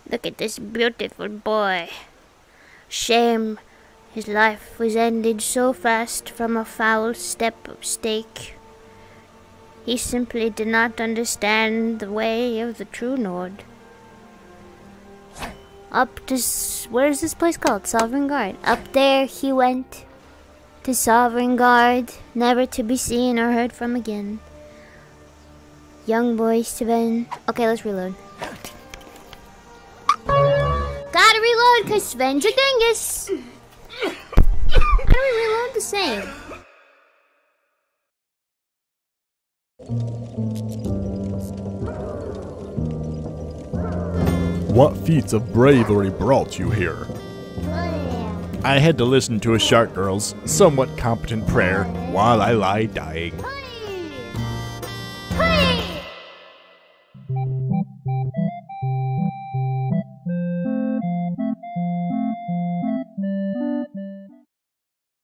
Look at this beautiful boy. Shame his life was ended so fast from a foul step-stake. He simply did not understand the way of the true Nord. Up to... where's this place called? Sovereign Guard. Up there he went to Sovereign Guard, never to be seen or heard from again. Young boy Sven. Okay, let's reload. Gotta reload because Sven's a dingus. How do we reload the same? What feats of bravery brought you here? I had to listen to a shark girl's somewhat competent prayer while I lie dying.